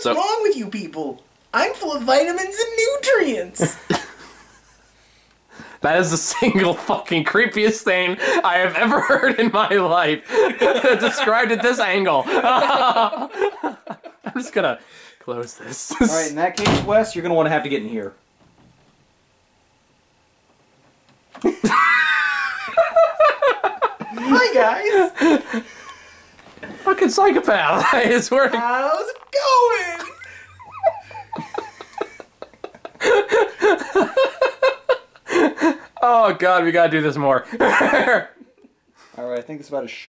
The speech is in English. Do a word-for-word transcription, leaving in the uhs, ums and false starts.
so, wrong with you people? I'm full of vitamins and nutrients. That is the single fucking creepiest thing I have ever heard in my life. Described at this angle. I'm just gonna close this. Alright, in that case, Wes, you're gonna want to have to get in here. Hi, guys. Fucking psychopath. It's working. How's it going? Oh god, we gotta do this more. Alright, I think it's about a sh